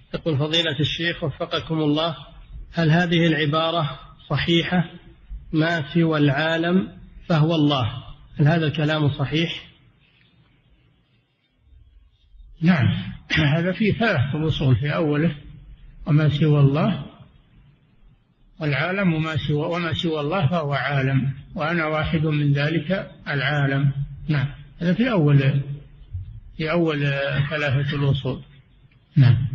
يقول فضيلة الشيخ وفقكم الله، هل هذه العبارة صحيحة ما سوى العالم فهو الله؟ هل هذا الكلام صحيح؟ نعم، هذا فيه ثلاث أصول في أوله: وما سوى الله، والعالم، وما سوى الله فهو عالم، وأنا واحد من ذلك العالم. نعم، هذا في أول ثلاثة الأصول. نعم.